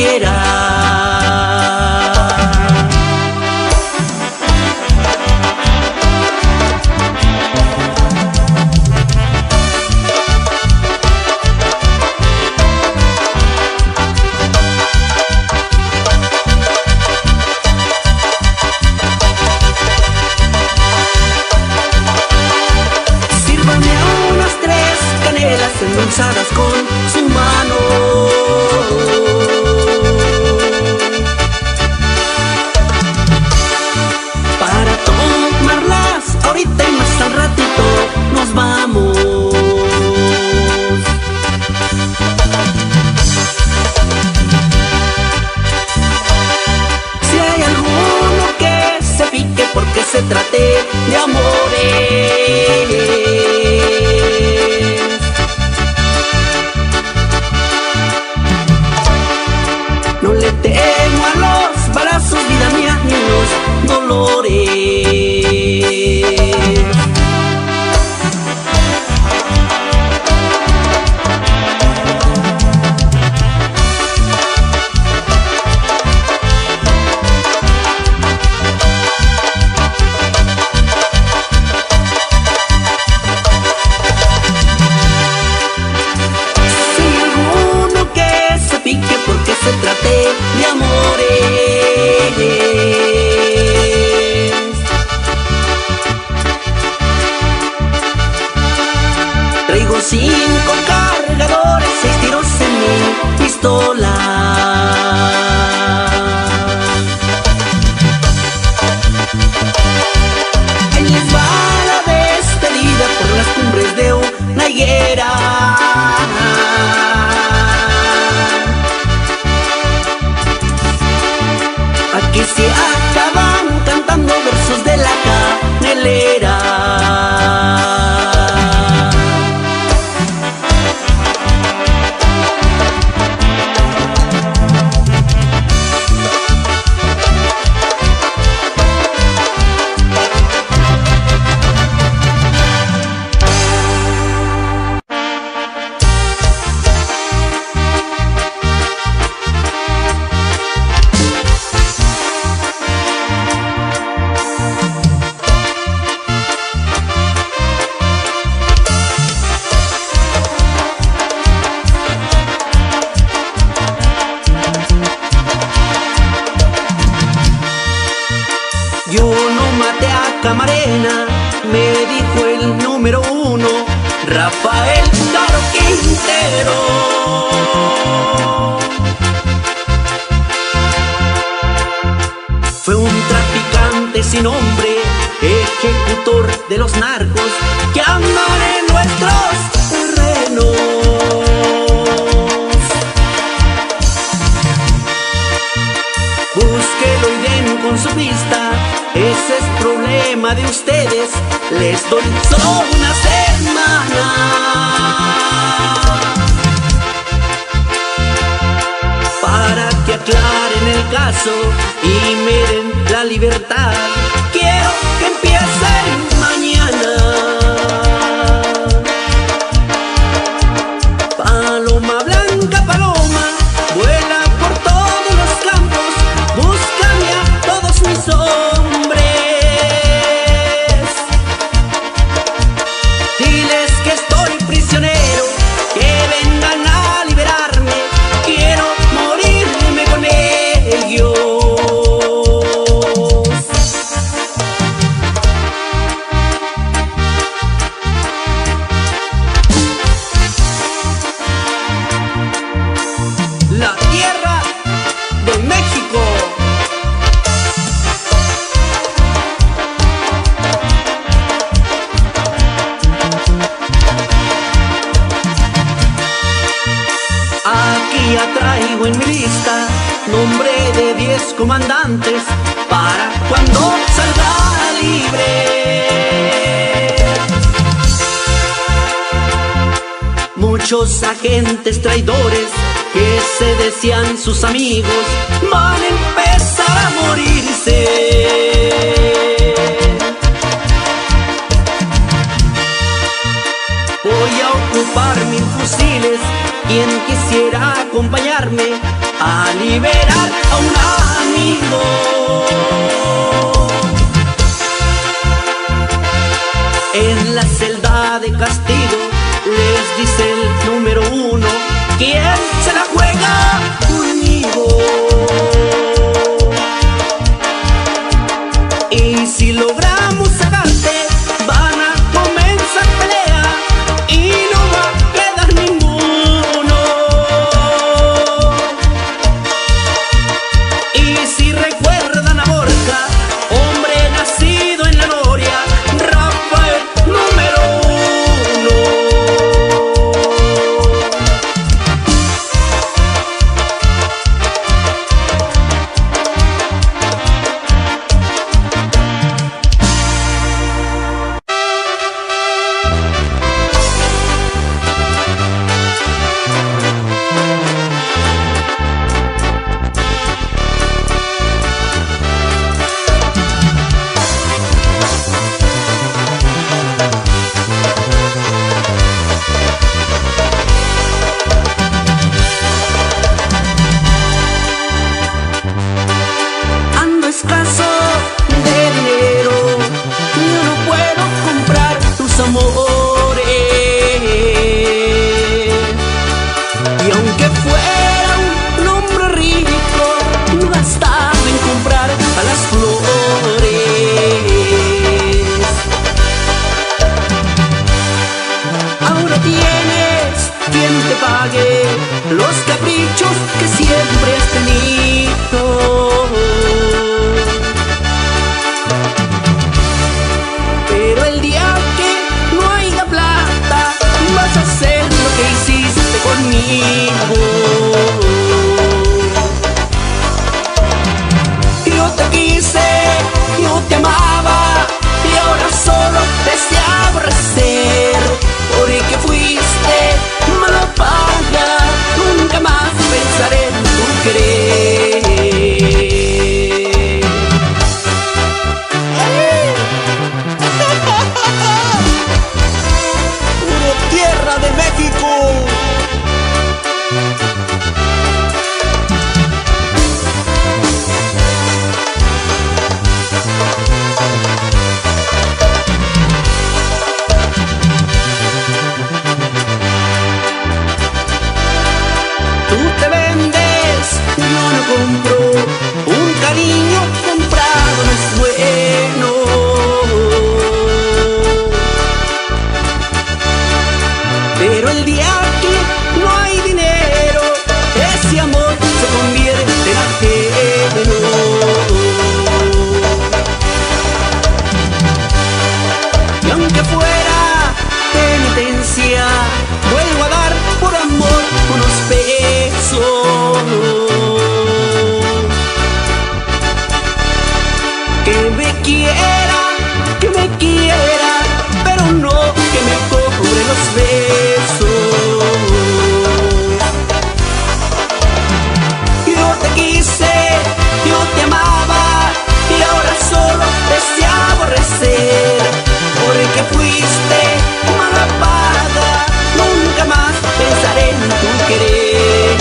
quiera. Endulzadas con su mano, para tomarlas ahorita y más al ratito nos vamos. Si hay alguno que se pique porque se trate de amores, no le temo a los balazos, vida mía, ni los dolores. Si hay alguno que se pique porque se trate de amores, traigo 5 cargadores, 6 tiros en mi pistola. Ahí les va la despedida por las cumbres de una higuera. Aquí se acaban cantando versos de la canelera. Yo no maté a Camarena, me dijo el número 1, Rafael Caro Quintero. Fue un traficante sin nombre, ejecutor de los narcos que andan en nuestros terrenos. Búsquelo y den con su pista, ese es problema de ustedes, les doy solo una semana para que aclaren el caso y me den la libertad. Quiero que empiecen mañana. Paloma blanca, paloma, vuela por todos los campos, búscame a todos mis hombres. Diles que estoy prisionero, que vengan a liberarme, quiero morirme con ellos. La tierra de México. Aquí atraigo en mi lista nombre de 10 comandantes para cuando salga libre. Muchos agentes traidores que se decían sus amigos van a empezar a morirse. Voy a ocupar 1000 fusiles. Quien quisiera acompañarme a liberar a un amigo. En la celda de castigo les dice el número 1: ¿quién se la juega conmigo? Y si logramos sacarte, van a comenzar pelea y no va a quedar ninguno. Y si recuerdan a Borja, hombre nacido en la gloria, Rafael número 1. Escaso de dinero, yo no puedo comprar tus amores. Y aunque fuera un hombre rico, no gastaba en comprar a las flores. Ahora tienes quien te pague los caprichos que siempre has tenido. Pero el día que no haya plata, vas a hacer lo que hiciste conmigo. Yo te quise, yo te amaba, y ahora solo te sé aborrecer. Porque fuiste mala paga, nunca más pensaré en tu querer. Tierra de México. Tú te vendes, yo no compro. Un cariño comprado no es bueno. Pero el día que no hay dinero, ese amor se convierte en ajeno. Y aunque fuera penitencia, vuelvo a dar por amor unos pesos. Que me quiera, pero no que me cobre los besos. Yo te quise, yo te amaba, y ahora solo te sé aborrecer. Porque fuiste mala paga, nunca más pensaré en tu querer.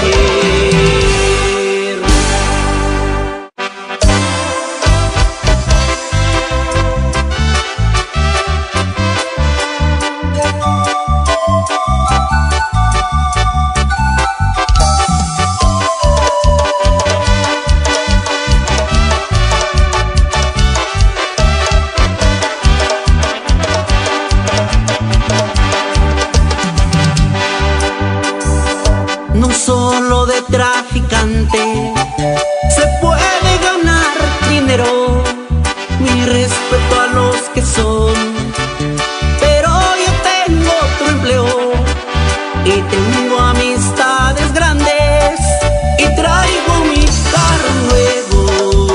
No solo de traficante se puede ganar dinero. Mi respeto a los que son, pero yo tengo otro empleo y tengo amistades grandes y traigo mi carro nuevo.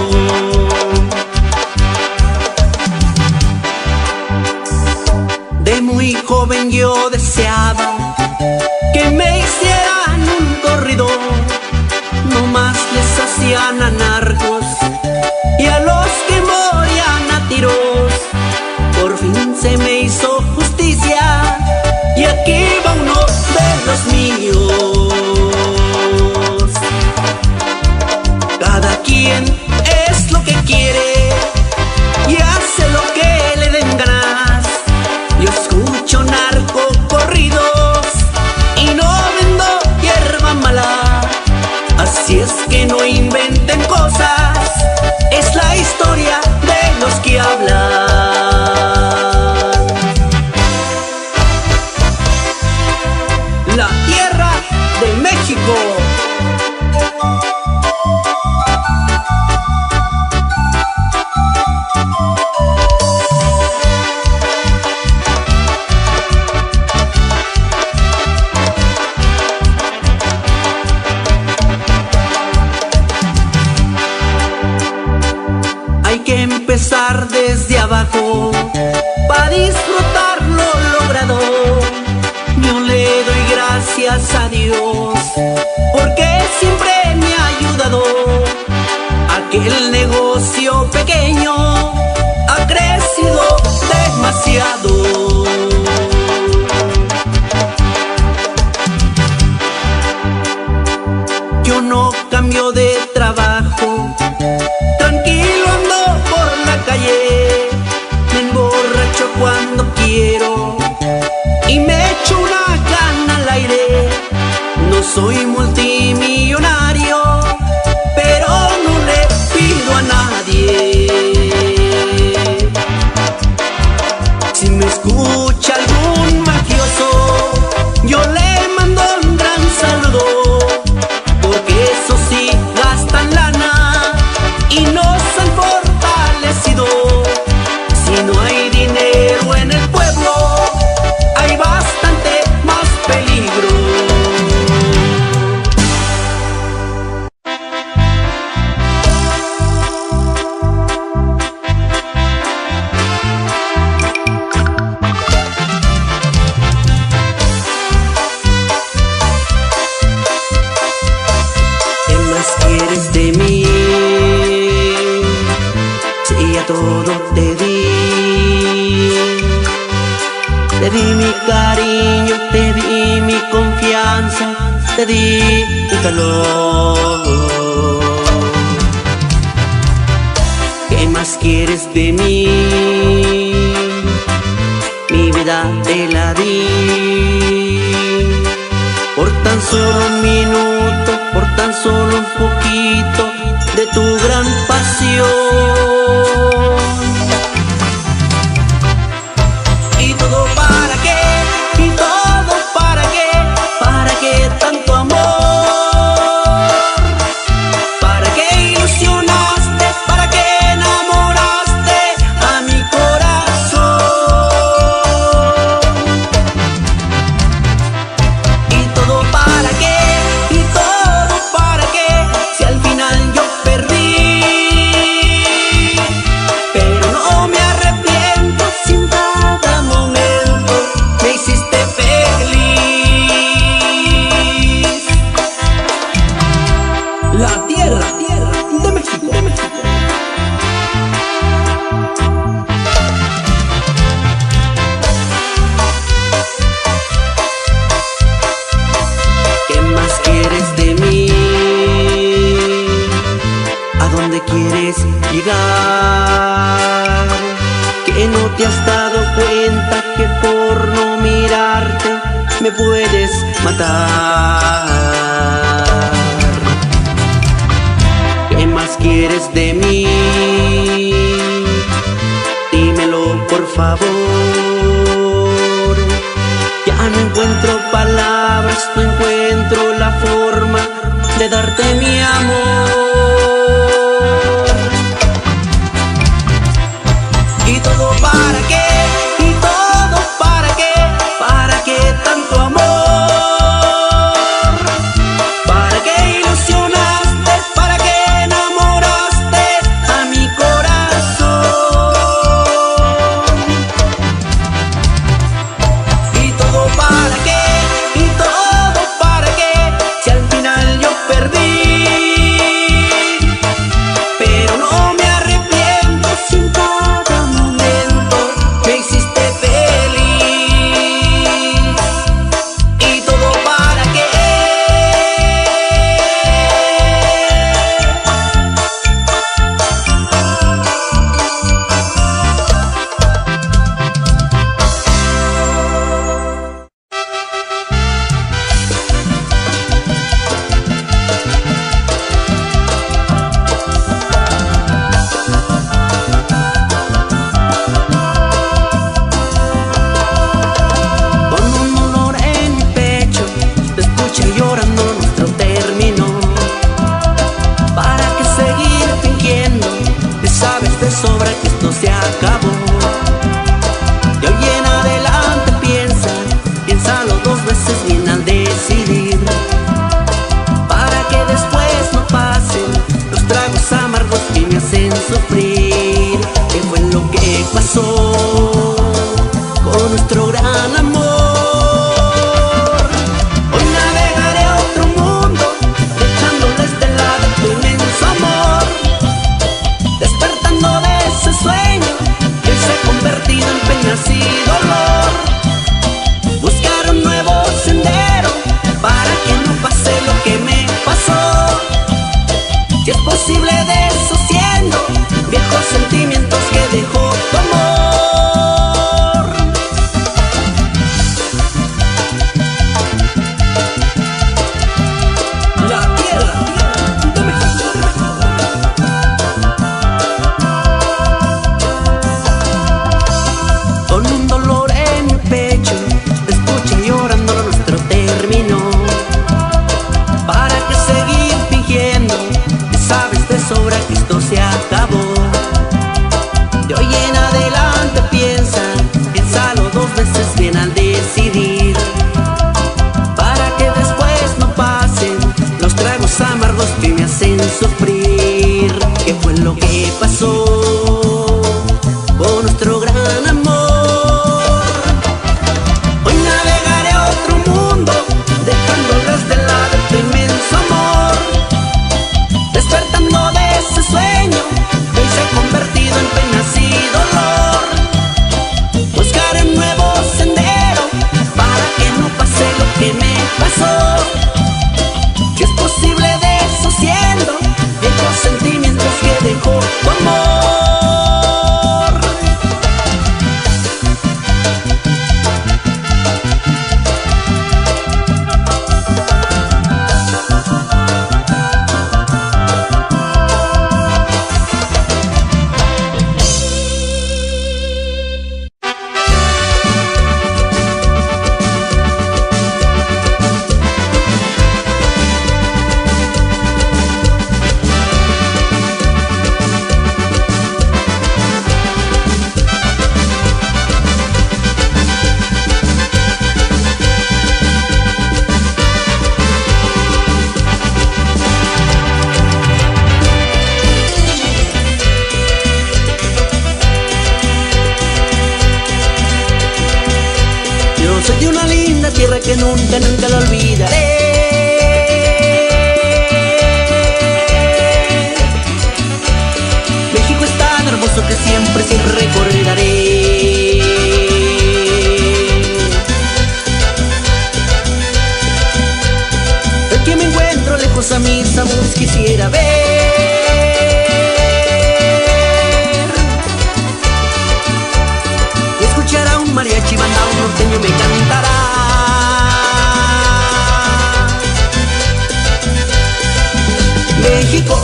De muy joven yo deseaba que me hicieran un corrido, no más les hacían a narcos y a los que morían a tiros. Por fin se me hizo justicia y a gracias a Dios, porque siempre me ha ayudado. Aquel negocio pequeño ha crecido demasiado. Yo no cambio de trabajo, tranquilo ando por la calle, me emborracho cuando quiero y me echo una cana al aire. No soy multimillonario, pero no le pido a nadie. Si me escucha algún mafioso, yo le mando un gran saludo, porque eso sí gastan lana y nos han fortalecido. Si no hay dinero en el pueblo, hay bastante más peligro. ¿Qué más quieres de mí? Si ya todo te di mi cariño, te di mi confianza, te di mi calor. ¿Qué más quieres de mí? Mi vida te la di, por tan solo un minuto, por tan solo un poquito de tu gran pasión. ¿Y todo para qué? ¿Y todo para qué? ¿Para qué tanto amor? ¿Para qué ilusionaste? ¿Para qué enamoraste a mi corazón? ¿Y todo para qué? ¿Y todo para qué? Si al final yo perdí, pero no me arrepiento, sin cada momento me hiciste feliz. La tierra de México. ¿Qué más quieres de mí? ¿A dónde quieres llegar? ¿Que no te has dado cuenta que por no mirarte me puedes matar? ¿Qué más quieres de mí? Dímelo por favor. Ya no encuentro palabras, no encuentro la forma de darte mi amor. ¿Y todo para qué? ¿Y todo para qué? ¿Para qué tanto amor? ¿Para qué ilusionaste? ¿Para qué enamoraste a mi corazón? lo que pasó con nuestro gran amor. Hoy navegaré a otro mundo, dejando atrás de lado tu inmenso amor. Despertando de ese sueño, hoy se ha convertido en penas y dolor. Buscaré un nuevo sendero para que no pase lo que me pasó. Que es posible deshaciendo viejos sentimientos que dejó tu amor. Soy de una linda tierra que nunca, nunca la olvidaré. México es tan hermoso que siempre, siempre recordaré. El que me encuentro lejos a mis amores quisiera ver. Mariachi, banda, un norteño me cantará. México,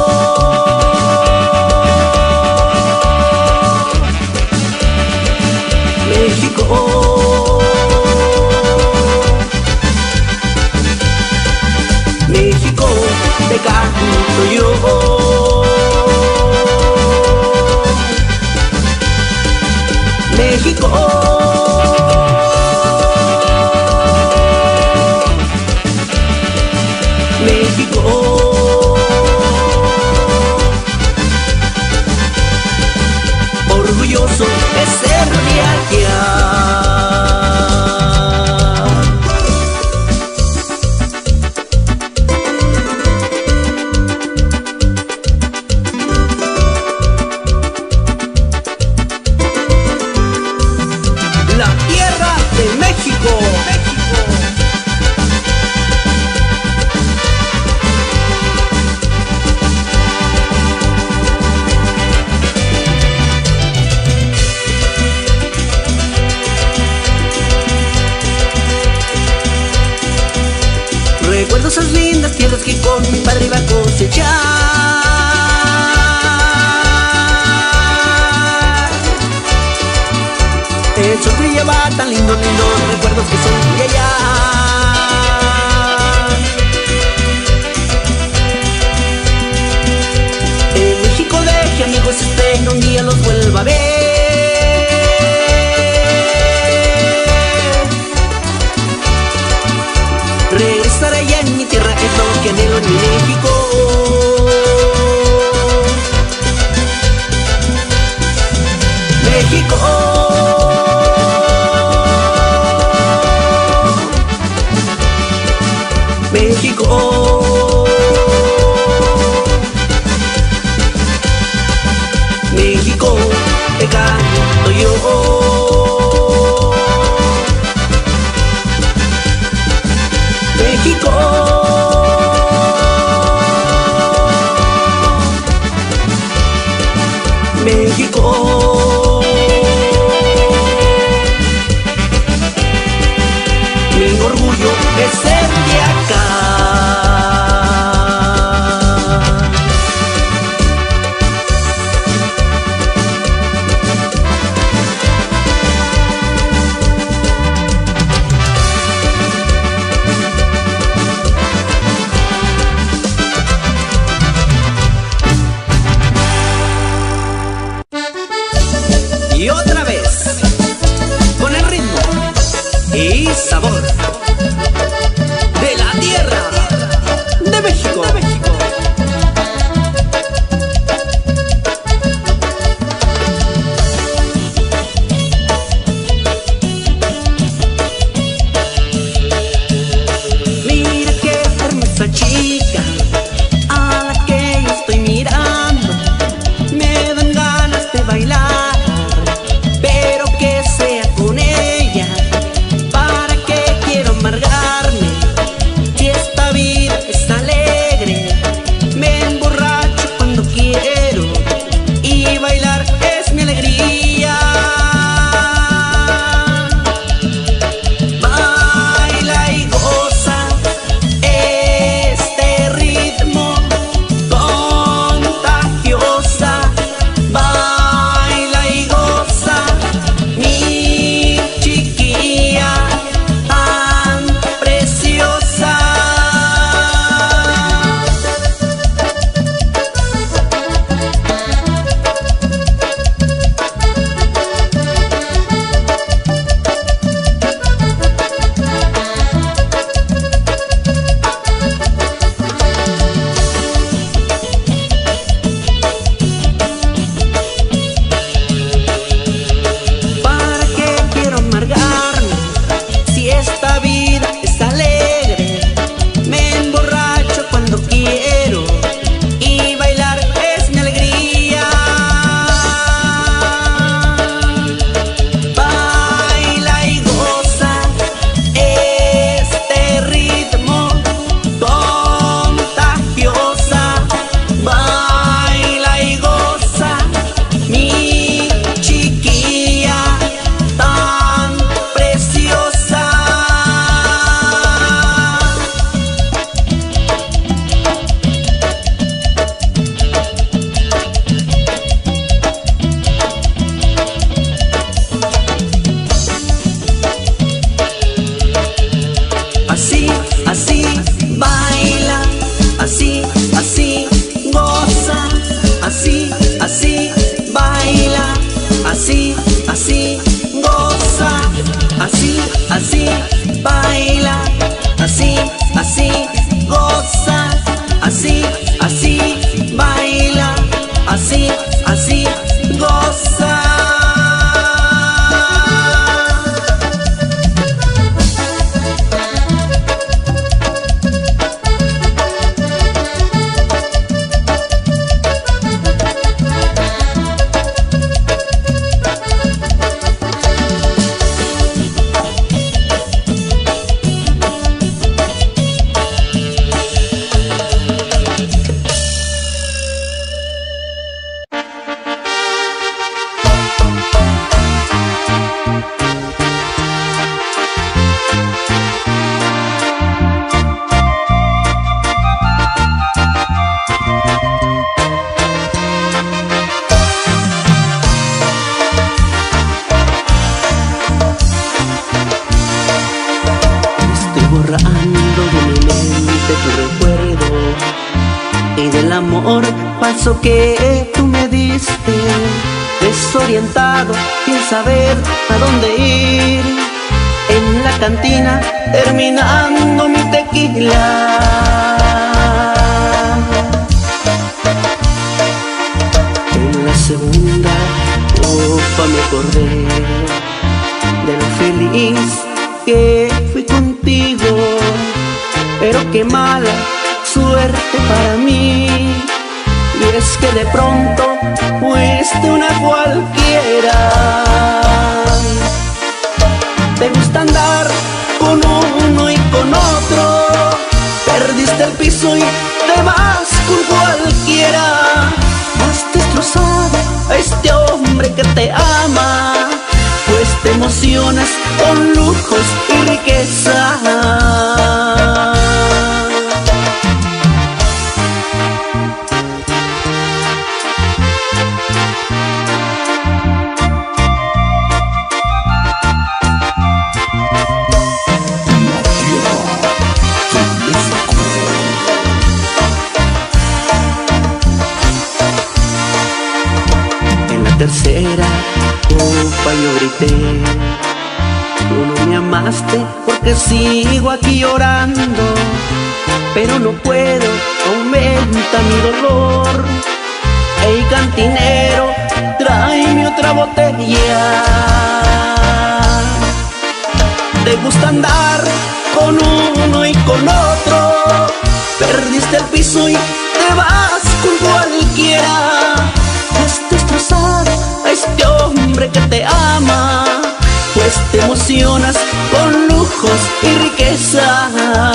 México, México, te canto yo. México, México, orgulloso de ser de allá. La tierra de México, México. Recuerdo esas lindas tierras que con mi padre iba a cosechar. El sol brillaba tan lindo, lindo, recuerdos que son de allá. En México dejé amigos, espero un día los vuelva a ver. Regresaré allá en mi tierra, es lo que anhelo en mi México. México, México, México, te canto yo. México, borrando de mi mente tu recuerdo y del amor falso que tú me diste. Desorientado, sin saber a dónde ir, en la cantina terminando mi tequila. En la segunda copa me acordé de lo feliz que fui contigo, pero qué mala suerte para mí. Y es que de pronto fuiste una cualquiera. Te gusta andar con uno y con otro, perdiste el piso y te vas con cualquiera. Has destrozado a este hombre que te ama, pues te emocionas con lujos y riqueza. Tercera copa yo grité, tú no me amaste porque sigo aquí llorando, pero no puedo, aumenta mi dolor. Ey cantinero, tráeme otra botella. Te gusta andar con uno y con otro, perdiste el piso y te vas con cualquiera. Has destrozado a este hombre que te ama, pues te emocionas con lujos y riqueza.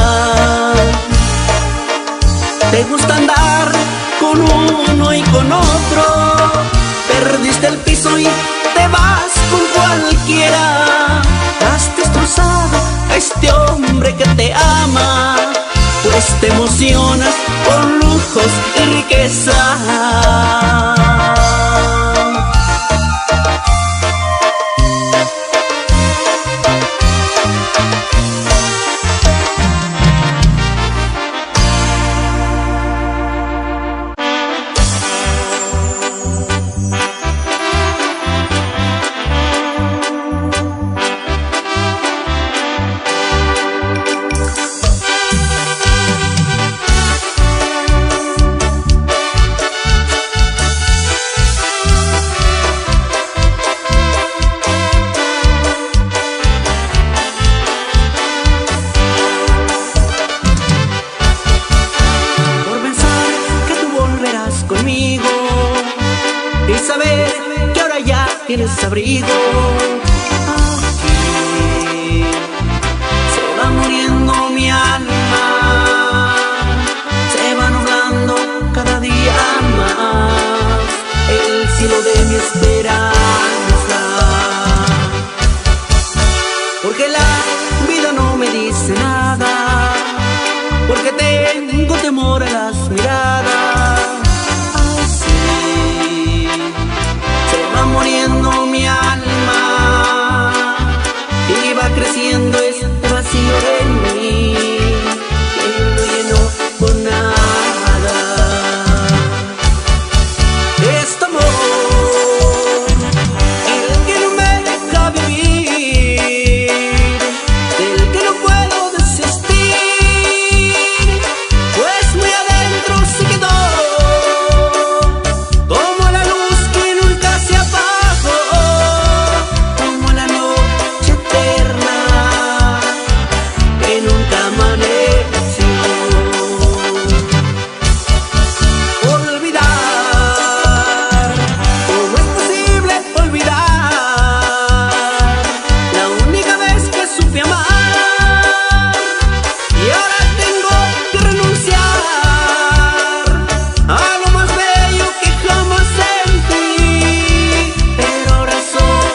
Te gusta andar con uno y con otro, perdiste el piso y te vas con cualquiera. Has destrozado a este hombre que te ama, pues te emocionas con lujos y riqueza. Tienes abrigo aquí, se va muriendo mi alma, se va nublando cada día más el cielo de mi esperanza, porque la vida no me dice nada, porque tengo temor a las miradas. Muriendo mi alma y va creciendo este vacío en mí que no lleno con nada. Este amor, el que no me deja vivir, del que no puedo desistir, pues muy adentro se quedó.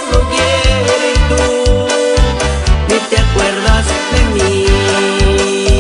¿Te acuerdas de mí?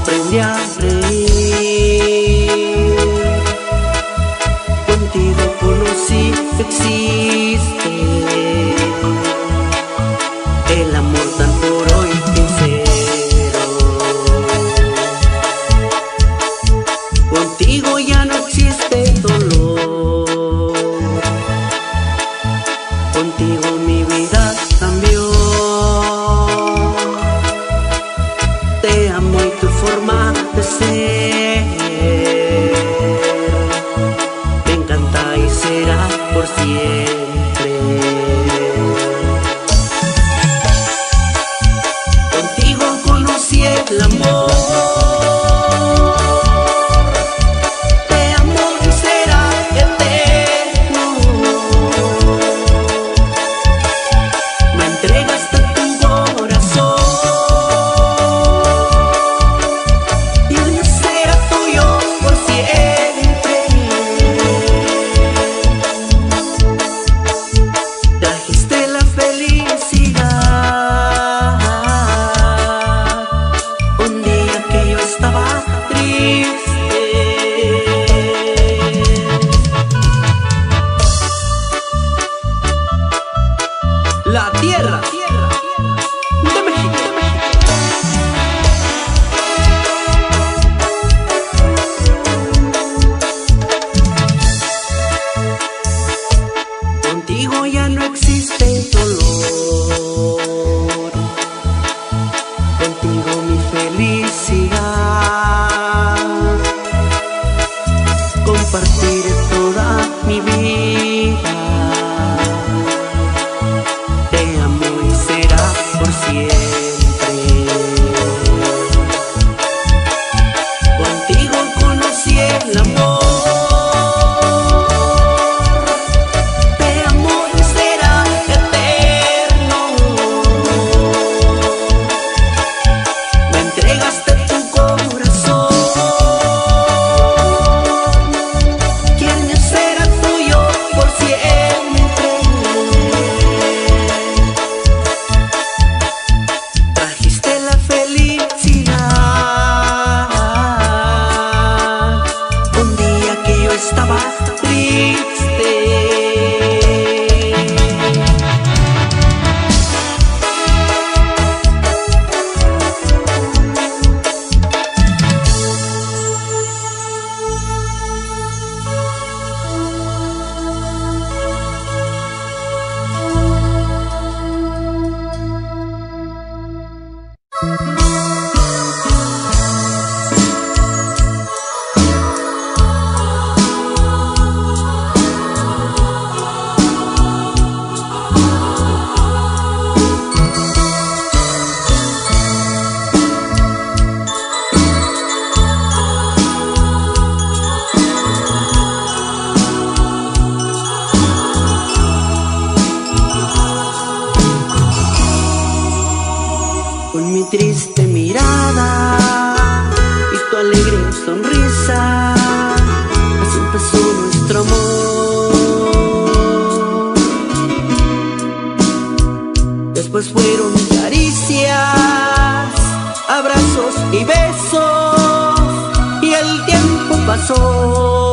aprendí a reír. Contigo conocí que existe el amor tan puro y sincero. Contigo ya no existe dolor. Contigo mi vida cambió. Te amo y tu forma de ser me encanta y será por siempre. Contigo conocí el amor. Te amo y será eterno. Me entregaste tu corazón. La tierra de México. Contigo ya no existe dolor. Contigo mi felicidad. Compartiré toda mi vida. Por siempre. Contigo conocí el amor. Te amo y será eterno. Me entregaste tu corazón. Quien será tuyo por siempre. Trajiste la felicidad un día que yo estaba triste. Con mi triste mirada y tu alegre sonrisa, así empezó nuestro amor. Después fueron caricias, abrazos y besos, y el tiempo pasó.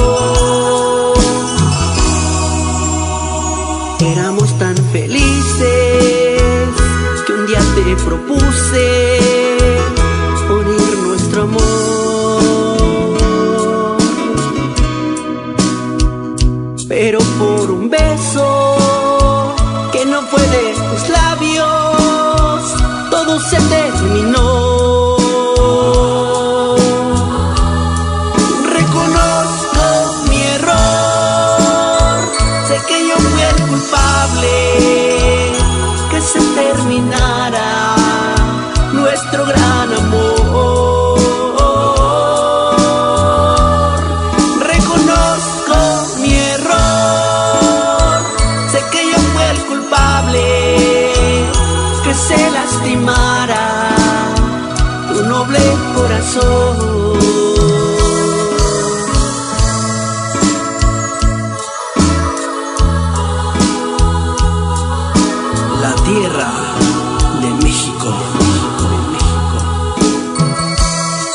Éramos tan felices que un día te propuse unir nuestro amor, pero por un beso que no fue de tus labios, todo se terminó. Reconozco mi error, sé que yo fui el culpable, que se terminara nuestro gran amor. Reconozco mi error, sé que yo fui el culpable, que se lastimara tu noble corazón. La tierra de México.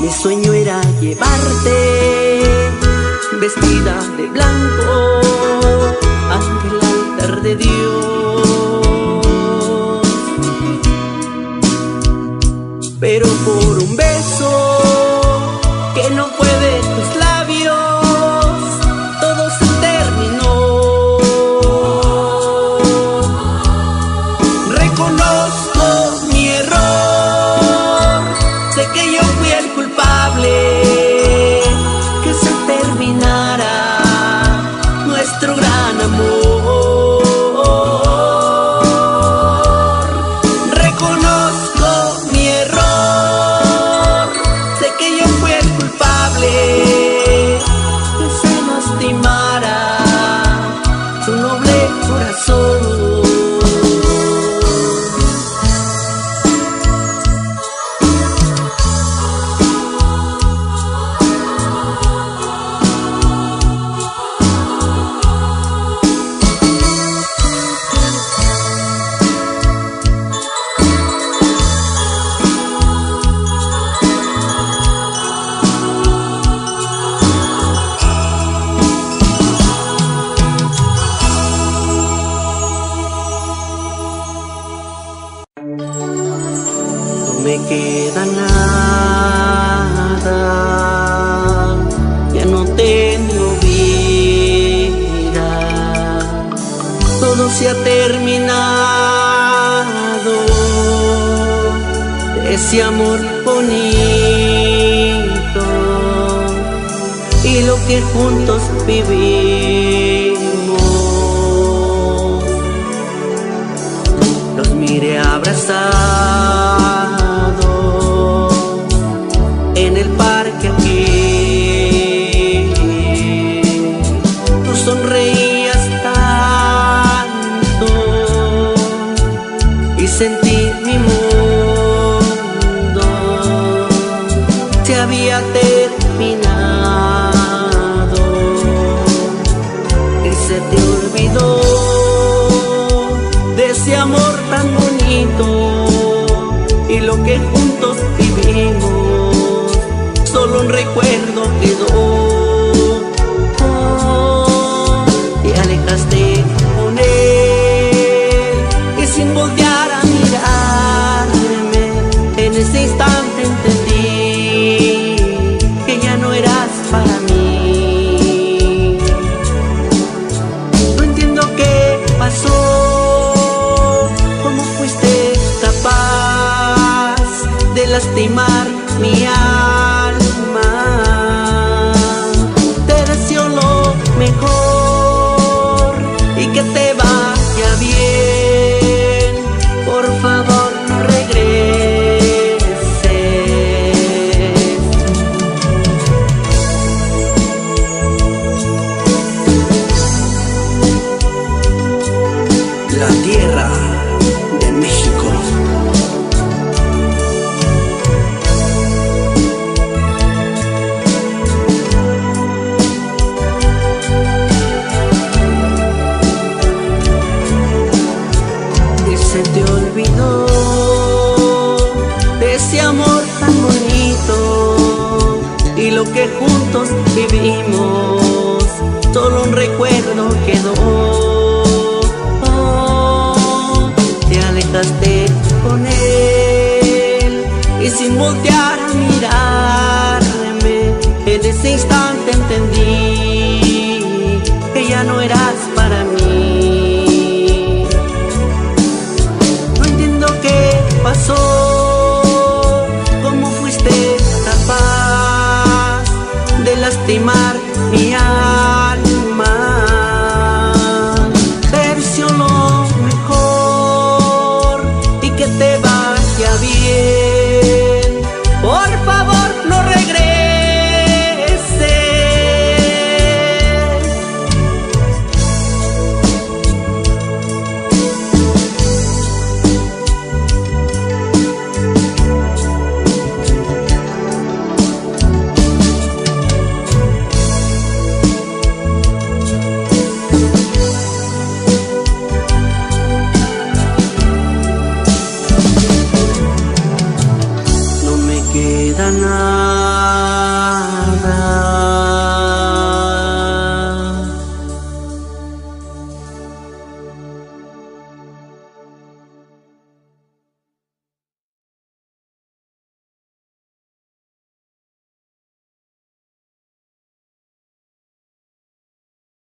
Mi sueño era llevarte vestida de blanco ante el altar de Dios, pero por un beso que no fue de tus labios, todo se terminó. Reconozco mi error, sé que yo fui el culpable, que se terminara nuestro gran amor. Reconozco mi error, sé que yo fui el culpable, que se lastimara su noble corazón. Me queda nada, ya no tengo vida, todo se ha terminado, ese amor bonito y lo que juntos vivimos. Los miré abrazados en el parque aquí, tú sonreías tanto y sentí mi mundo se había terminado y se te olvidó de ese amor tan bonito y lo que juntos vivimos, solo un recuerdo quedó. Oh, te alejaste con él y sin voltear a mirarme, en ese instante entendí que ya no eras para mí. No entiendo qué pasó, cómo fuiste capaz de lastimar mi alma. Te deseo lo mejor y que te vaya bien. Por favor, no regreses. La tierra de México. Se te olvidó de ese amor tan bonito y lo que juntos vivimos, solo un recuerdo quedó. Oh, te alejaste con él y sin voltear a mirarme, en ese instante entendí que ya no eras para mí. Pasó, cómo fuiste capaz de lastimar mi alma. Te deseo lo mejor y que te vaya bien. Por favor, no regreses. No me queda nada.